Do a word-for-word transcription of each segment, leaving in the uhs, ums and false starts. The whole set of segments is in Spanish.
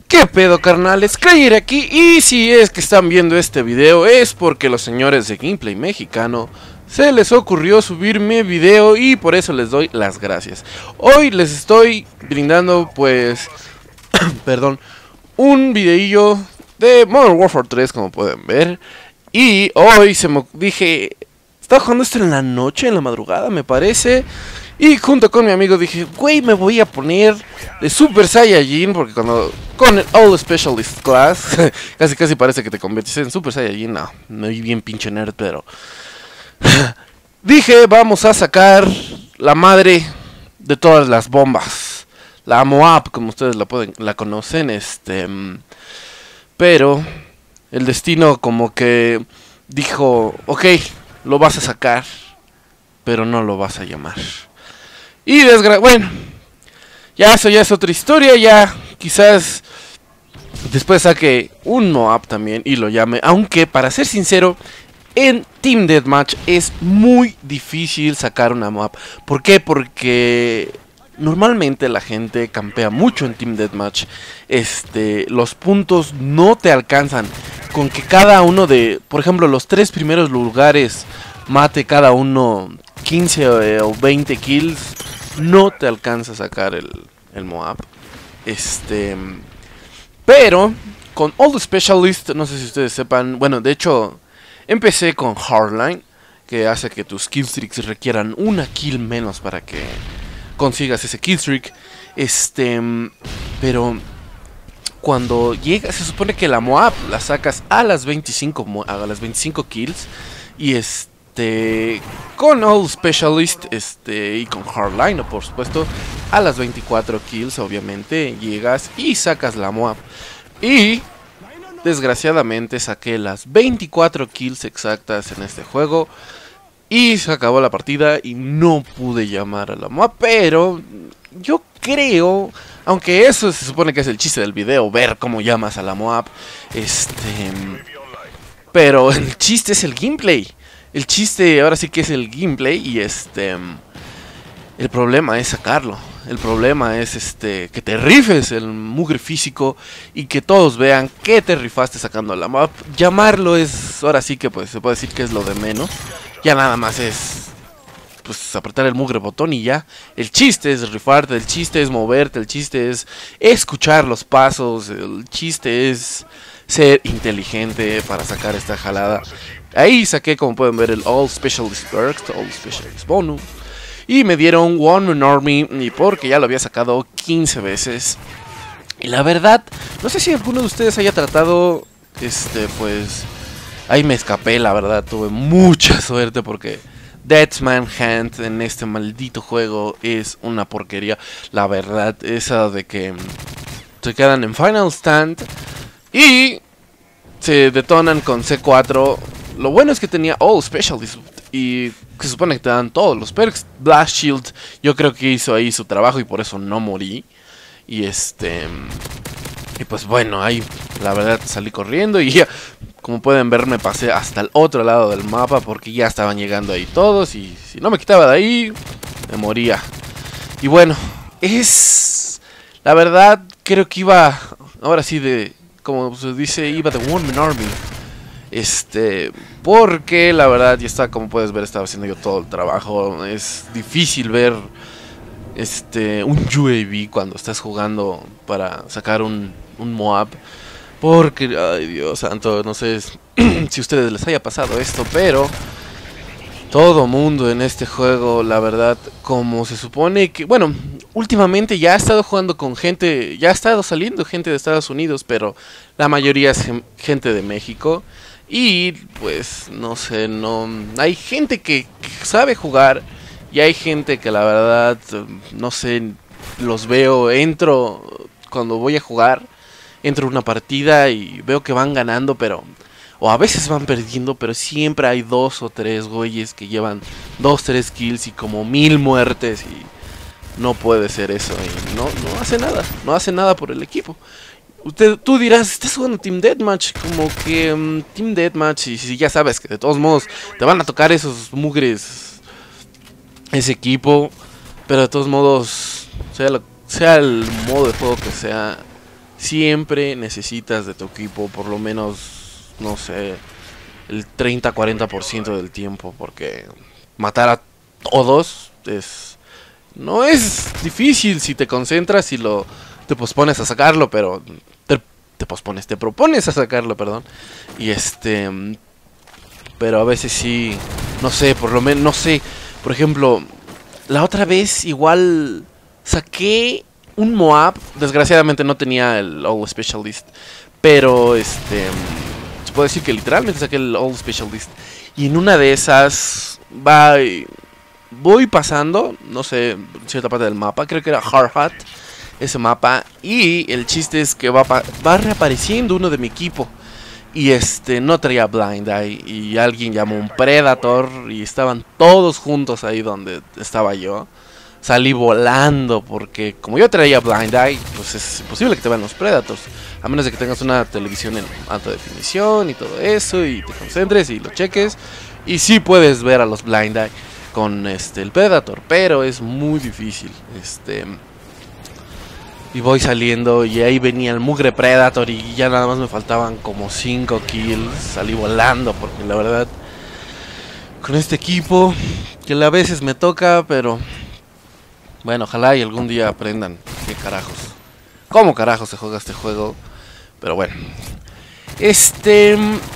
¿Qué pedo, carnales? Krayer aquí, y si es que están viendo este video es porque los señores de Gameplay Mexicano se les ocurrió subirme video y por eso les doy las gracias. Hoy les estoy brindando pues, perdón, un videillo de Modern Warfare tres, como pueden ver. Y hoy se me dije, estaba jugando esto en la noche, en la madrugada me parece. Y junto con mi amigo dije, güey, me voy a poner de Super Saiyajin, porque cuando con el All Specialist Class casi casi parece que te conviertes en Super Saiyajin. No, no vi bien pinche nerd, pero dije, vamos a sacar la madre de todas las bombas, la Moab, como ustedes la pueden, la conocen, este, pero el destino como que dijo, ok, lo vas a sacar, pero no lo vas a llamar. Y desgra... bueno, ya eso ya es otra historia, ya quizás después saque un Moab también y lo llame, aunque para ser sincero, en Team Deathmatch es muy difícil sacar una Moab. ¿Por qué? Porque normalmente la gente campea mucho en Team Deathmatch. Este, los puntos no te alcanzan. Con que cada uno de, por ejemplo, los tres primeros lugares mate cada uno quince o veinte kills, no te alcanza a sacar el, el Moab. Este, pero con All the Specialist, no sé si ustedes sepan, bueno, de hecho empecé con Hardline, que hace que tus killstreaks requieran una kill menos para que consigas ese killstreak. Este, pero cuando llega, se supone que la Moab la sacas a las veinticinco, a las veinticinco kills. Y este, con All Specialist, este, y con Hardline, por supuesto, a las veinticuatro kills, obviamente, llegas y sacas la Moab. Y desgraciadamente saqué las veinticuatro kills exactas en este juego y se acabó la partida y no pude llamar a la Moab. Pero yo creo, aunque eso se supone que es el chiste del video, ver cómo llamas a la Moab, este, pero el chiste es el gameplay. El chiste ahora sí que es el gameplay y este, el problema es sacarlo. El problema es este que te rifes el mugre físico y que todos vean que te rifaste sacando la Moab. Llamarlo es, ahora sí que pues se puede decir que es lo de menos. Ya nada más es pues apretar el mugre botón y ya. El chiste es rifarte, el chiste es moverte, el chiste es escuchar los pasos, el chiste es ser inteligente para sacar esta jalada. Ahí saqué, como pueden ver, el All Specialist Perks, All Specialist Bonus. Y me dieron One Man Army, y porque ya lo había sacado quince veces. Y la verdad, no sé si alguno de ustedes haya tratado, este, pues, ahí me escapé, la verdad, tuve mucha suerte porque Deathman Hand en este maldito juego es una porquería. La verdad, esa de que se quedan en Final Stand y se detonan con C cuatro. Lo bueno es que tenía All Specialist y se supone que te dan todos los perks. Blast Shield, yo creo que hizo ahí su trabajo y por eso no morí. Y este, y pues bueno, ahí la verdad salí corriendo y ya, como pueden ver, me pasé hasta el otro lado del mapa porque ya estaban llegando ahí todos y si no me quitaba de ahí, me moría. Y bueno, es, la verdad, creo que iba, ahora sí de, como se dice, iba de One Man Army. Este, porque la verdad ya está, como puedes ver, estaba haciendo yo todo el trabajo. Es difícil ver este un U A V cuando estás jugando para sacar un, un Moab. Porque, ay Dios santo, no sé si a ustedes les haya pasado esto, pero todo mundo en este juego, la verdad, como se supone que, bueno, últimamente ya he estado jugando con gente, ya ha estado saliendo gente de Estados Unidos, pero la mayoría es gente de México. Y pues no sé, no hay gente que, que sabe jugar y hay gente que la verdad, no sé, los veo, entro cuando voy a jugar, entro en una partida y veo que van ganando, pero o a veces van perdiendo, pero siempre hay dos o tres güeyes que llevan dos, tres kills y como mil muertes y no puede ser eso y no, no hace nada, no hace nada por el equipo. Usted, tú dirás, estás jugando Team Deathmatch, como que um, Team Deathmatch, y si ya sabes que de todos modos te van a tocar esos mugres, ese equipo, pero de todos modos, sea, lo, sea el modo de juego que sea, siempre necesitas de tu equipo por lo menos, no sé, el treinta a cuarenta por ciento del tiempo, porque matar a todos es no es difícil si te concentras y lo te pospones a sacarlo, pero te, te pospones, te propones a sacarlo, perdón. Y este, pero a veces sí, no sé, por lo menos, no sé, por ejemplo, la otra vez igual saqué un Moab, desgraciadamente no tenía el All Specialist, pero este, se puede decir que literalmente saqué el All Specialist. Y en una de esas va, voy pasando, no sé, cierta parte del mapa, creo que era Hard Hat, ese mapa, y el chiste es que va, va reapareciendo uno de mi equipo. Y este, no traía Blind Eye, y alguien llamó un Predator, y estaban todos juntos ahí donde estaba yo. Salí volando porque como yo traía Blind Eye, pues es imposible que te vean los Predators, a menos de que tengas una televisión en alta definición y todo eso, y te concentres y lo cheques, y sí puedes ver a los Blind Eye con este el Predator, pero es muy difícil. Este y voy saliendo y ahí venía el mugre Predator y ya nada más me faltaban como cinco kills. Salí volando porque la verdad con este equipo que a veces me toca, pero bueno, ojalá y algún día aprendan qué carajos, cómo carajos se juega este juego. Pero bueno, este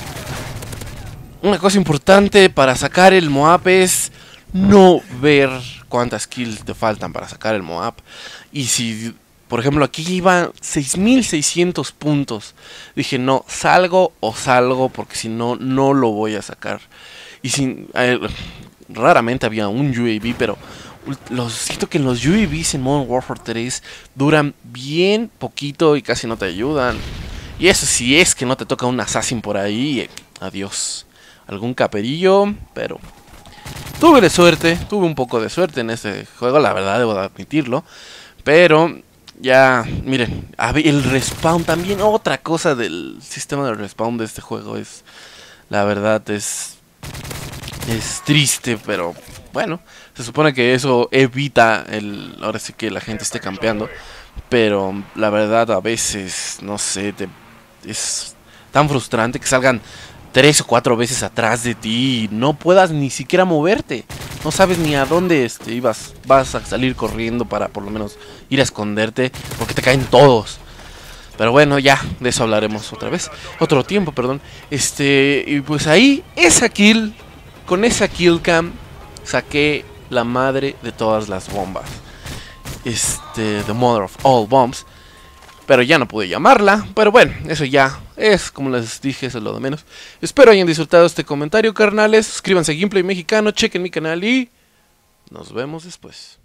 una cosa importante para sacar el Moab es no ver cuántas kills te faltan para sacar el Moab. Y si, por ejemplo, aquí iban seis mil seiscientos puntos, dije no, salgo o salgo porque si no, no lo voy a sacar. Y sin, eh, raramente había un U A V, pero los, siento que los U A Vs en Modern Warfare tres duran bien poquito y casi no te ayudan. Y eso si es que no te toca un assassin por ahí, eh, adiós. Algún caperillo, pero tuve de suerte, tuve un poco de suerte en este juego, la verdad, debo de admitirlo. Pero ya, miren, el respawn también, otra cosa del sistema de respawn de este juego es, la verdad, es, es triste, pero bueno, se supone que eso evita el, ahora sí que la gente esté campeando. Pero la verdad a veces, no sé, te, es tan frustrante que salgan tres o cuatro veces atrás de ti y no puedas ni siquiera moverte. No sabes ni a dónde este, ibas, vas a salir corriendo para por lo menos ir a esconderte, porque te caen todos. Pero bueno, ya, de eso hablaremos otra vez, otro tiempo, perdón. Este, y pues ahí, esa kill, con esa kill cam, saqué la madre de todas las bombas. Este, the mother of all bombs. Pero ya no pude llamarla. Pero bueno, eso ya es, como les dije, eso es lo de menos. Espero hayan disfrutado este comentario, carnales. Suscríbanse a Gameplay Mexicano, chequen mi canal y nos vemos después.